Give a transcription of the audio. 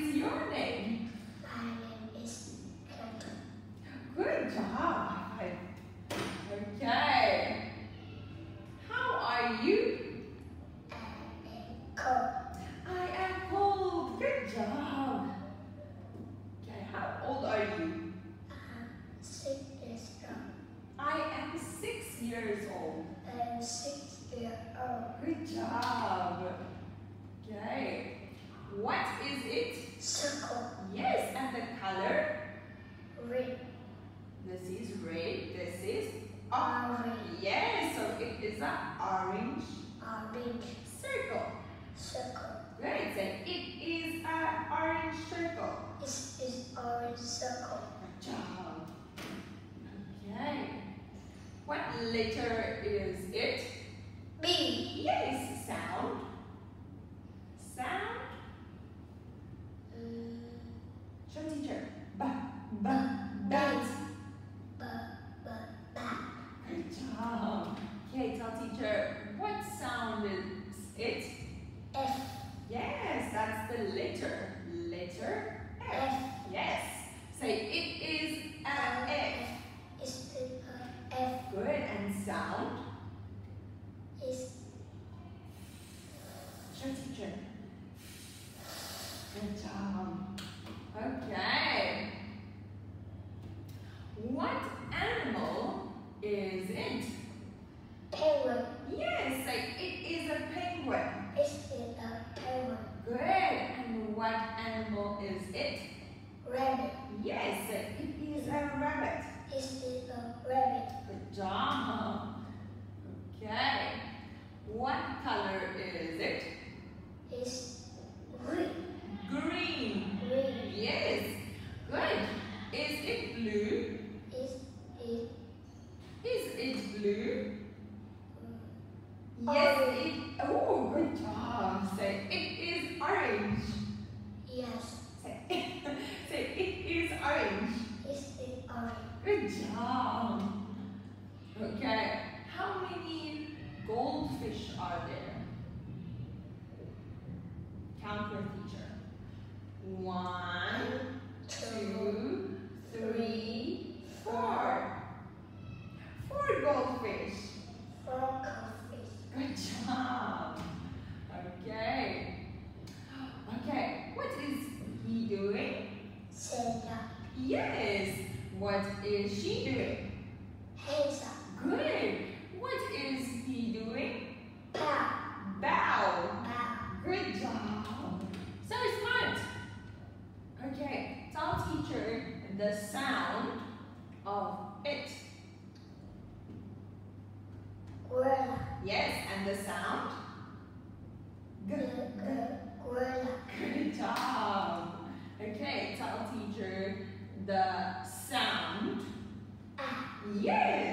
is your name? My name is Kenton. Good job. Okay. How are you? I am cold. I am cold. Good job. Okay, how old are you? I'm 6 years old. I am 6 years old. I am 6 years old. Good job. Okay. What is it? Circle. Yes, and the color? Red. This is red. This is Orange. Yes, so it is an orange Orange. circle. Circle. Great. Say it is an orange circle. This is orange circle. Good job. Okay. What letter is it? B. Yes, sound. Sound. Show teacher. Ba, ba, bat. Bat. Good job. Okay, tell teacher, what sound is it? F. Yes, that's the letter. Letter F. F. Yes. Say it is an F. Is the F. Good. And sound? Is Show teacher. Good job. Okay. What animal is it? penguin. Yes, say it is a penguin. Is it a penguin? Good. And what animal is it? Rabbit. Yes, say it is a rabbit. Is it a rabbit? Good job. Okay. What color is it? Is green. Green. Green. Yes. Good. Is it blue? Is Is it blue? Orange. Yes, it. Oh, good job. Say it is orange. yes. Say, say it is orange. Is it orange? Good job. Okay. How many goldfish are there? Count with teacher. 1, 2, 3, 4. 4 goldfish. 4 goldfish. Good job. Okay. Okay. What is he doing? Santa. Yes. What is she doing? Hazel. Good. What is he doing? Bow. Bow. Bow. Good job. So smart. Okay. Tell teacher the sound of it. Gorilla. Yes, and the sound? Gorilla. Good job. Okay, tell teacher the sound. Ah. Yes.